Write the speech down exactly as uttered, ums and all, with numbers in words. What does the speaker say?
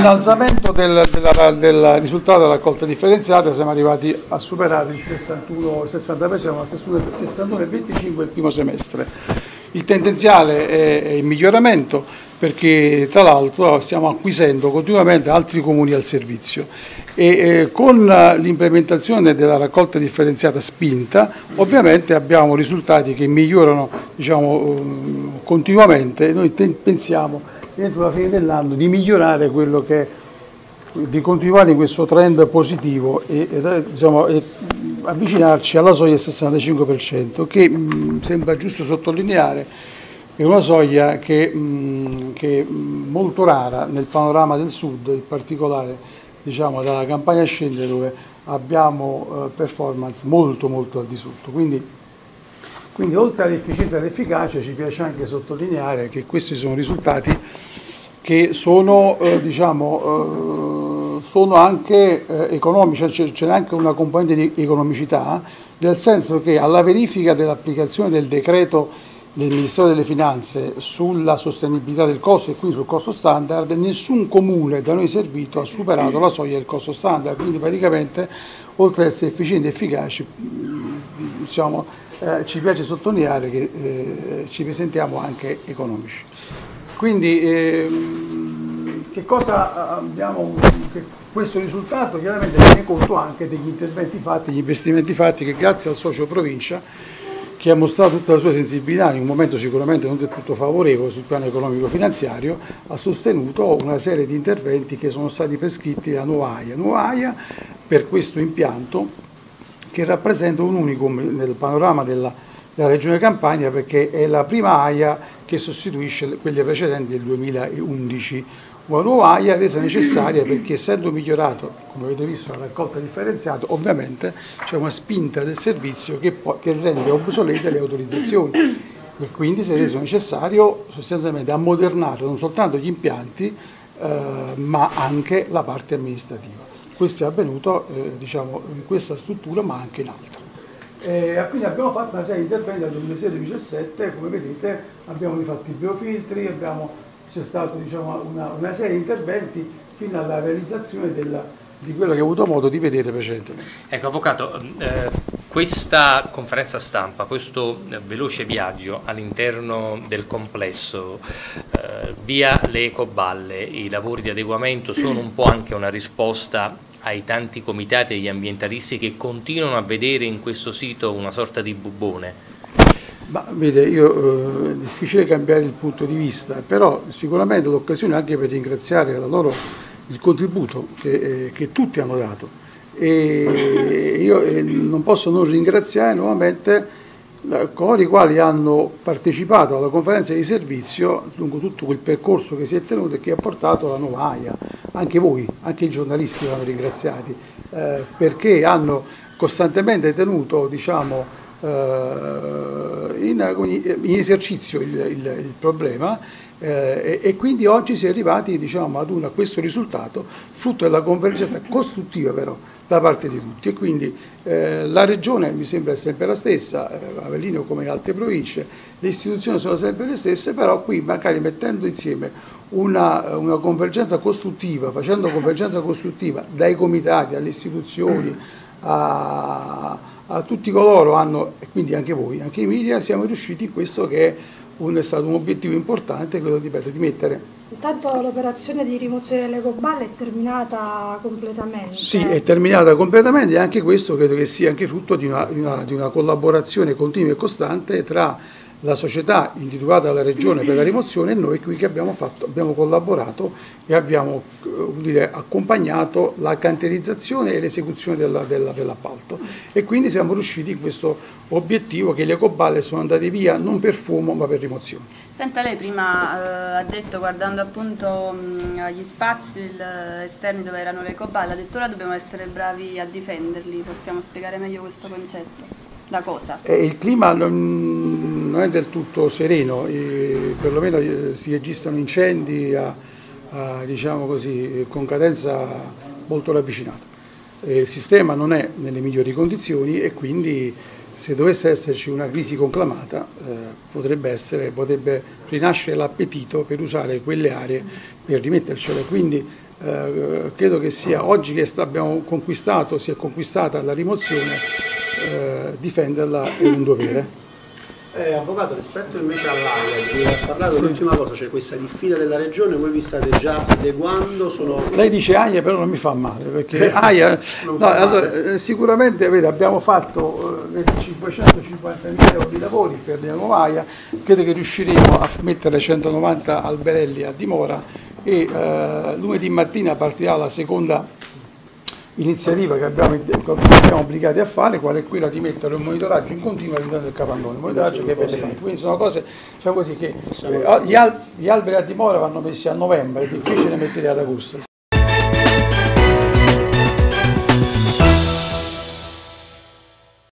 innalzamento del, della, del risultato della raccolta differenziata siamo arrivati a superare il sessantuno, il sessanta per cento, sessantuno virgola venticinque il primo semestre. Il tendenziale è, è in miglioramento perché tra l'altro stiamo acquisendo continuamente altri comuni al servizio e eh, con l'implementazione della raccolta differenziata spinta ovviamente abbiamo risultati che migliorano, diciamo, continuamente e noi pensiamo entro la fine dell'anno di migliorare quello che è, di continuare in questo trend positivo e, e, diciamo, e avvicinarci alla soglia del sessantacinque per cento che mh, sembra giusto sottolineare è una soglia che, mh, che è molto rara nel panorama del sud, in particolare diciamo, dalla Campania a scendere dove abbiamo eh, performance molto molto al di sotto. Quindi, quindi oltre all'efficienza e all'efficacia ci piace anche sottolineare che questi sono risultati che sono, eh, diciamo, eh, sono anche eh, economici, c'è anche una componente di economicità, nel senso che alla verifica dell'applicazione del decreto del Ministero delle Finanze sulla sostenibilità del costo e quindi sul costo standard, nessun comune da noi servito ha superato la soglia del costo standard, quindi praticamente oltre ad essere efficienti e efficaci, diciamo, eh, ci piace sottolineare che eh, ci presentiamo anche economici. Quindi eh, che cosa abbiamo, che questo risultato chiaramente tiene conto anche degli interventi fatti, gli investimenti fatti che grazie al socio provincia che ha mostrato tutta la sua sensibilità in un momento sicuramente non del tutto favorevole sul piano economico-finanziario, ha sostenuto una serie di interventi che sono stati prescritti da Nuova Aia. Nuova Aia per questo impianto che rappresenta un unicum nel panorama della, della Regione Campania perché è la prima Aia che sostituisce quelle precedenti del duemilaundici. Una nuova Aia resa necessaria perché essendo migliorato, come avete visto, la raccolta differenziata, ovviamente c'è una spinta del servizio che, può, che rende obsolete le autorizzazioni e quindi si è reso necessario sostanzialmente ammodernare non soltanto gli impianti eh, ma anche la parte amministrativa. Questo è avvenuto eh, diciamo, in questa struttura ma anche in altre. E quindi abbiamo fatto una serie di interventi dal duemilasei duemiladiciassette, come vedete abbiamo rifatto i biofiltri, abbiamo c'è stata diciamo, una, una serie di interventi fino alla realizzazione della, di quello che ho avuto modo di vedere precedentemente. Ecco, Avvocato, eh, questa conferenza stampa, questo eh, veloce viaggio all'interno del complesso, eh, via le ecoballe, i lavori di adeguamento sono un po' anche una risposta ai tanti comitati e agli ambientalisti che continuano a vedere in questo sito una sorta di bubbone? Ma vede, io, eh, è difficile cambiare il punto di vista, però sicuramente l'occasione anche per ringraziare la loro, il contributo che, eh, che tutti hanno dato. E io eh, non posso non ringraziare nuovamente eh, coloro i quali hanno partecipato alla conferenza di servizio lungo tutto quel percorso che si è tenuto e che ha portato alla Nuova Aia. Anche voi, anche i giornalisti vanno ringraziati, eh, perché hanno costantemente tenuto, diciamo, In, in esercizio il, il, il problema eh, e, e quindi oggi si è arrivati diciamo, ad una, a questo risultato frutto della convergenza costruttiva però da parte di tutti e quindi eh, la regione mi sembra sempre la stessa, eh, Avellino come in altre province, le istituzioni sono sempre le stesse, però qui magari mettendo insieme una, una convergenza costruttiva, facendo convergenza costruttiva dai comitati alle istituzioni a a tutti coloro hanno, e quindi anche voi, anche i media, siamo riusciti in questo che è, un, è stato un obiettivo importante, quello ripeto, di mettere. Intanto l'operazione di rimozione delle ecoballe è terminata completamente. Sì, è terminata completamente e anche questo credo che sia anche frutto di una, di una, di una collaborazione continua e costante tra la società individuata dalla Regione per la rimozione e noi qui che abbiamo, fatto, abbiamo collaborato e abbiamo dire, accompagnato la cantierizzazione e l'esecuzione dell'appalto e quindi siamo riusciti in questo obiettivo che le ecoballe sono andate via non per fumo ma per rimozione. Senta, lei prima eh, ha detto, guardando appunto mh, agli spazi il, esterni dove erano le ecoballe, ha detto ora dobbiamo essere bravi a difenderli, possiamo spiegare meglio questo concetto? La cosa. Eh, il clima non, non è del tutto sereno, eh, perlomeno eh, si registrano incendi a, a, diciamo così, con cadenza molto ravvicinata. Eh, il sistema non è nelle migliori condizioni e quindi se dovesse esserci una crisi conclamata eh, potrebbe, essere, potrebbe rinascere l'appetito per usare quelle aree per rimettercele. Quindi eh, credo che sia, oggi che abbiamo conquistato, si è conquistata la rimozione, eh, difenderla è un dovere. Eh, avvocato, rispetto invece all'A I A, ha parlato sì. L'ultima cosa, cioè questa diffida della regione, voi vi state già adeguando? Sono... Lei dice A I A, però non mi fa male, perché A I A, no, allora, eh, sicuramente vede, abbiamo fatto eh, cinquecentocinquantamila euro di lavori per la nuova A I A, credo che riusciremo a mettere centonovanta alberelli a dimora e eh, lunedì mattina partirà la seconda iniziativa che abbiamo, che siamo obbligati a fare, qual è quella di mettere un monitoraggio in continuo all'interno del capannone, un monitoraggio che viene fatto. Quindi sono cose, diciamo così, che eh, gli, al, gli alberi a dimora vanno messi a novembre, è difficile metterli ad agosto.